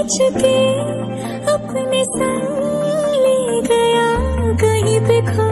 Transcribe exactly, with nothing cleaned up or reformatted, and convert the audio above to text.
खींच के अपने संग ले गया कहीं पे खो